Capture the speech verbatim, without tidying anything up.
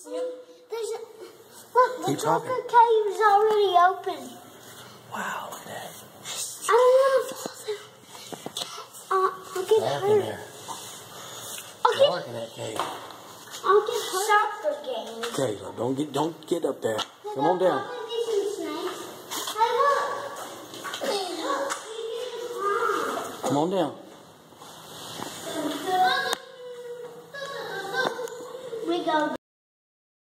There's a, look, Keep the talking. Tucker cave is already open. Wow, look at that. I don't want to fall down. Uh, I'll get Dark in hurt. there. I'll get, Dark in that cave. I'll get hurt. Soccer game. Caleb, don't get don't get up there. Come on down. Come on down. We go.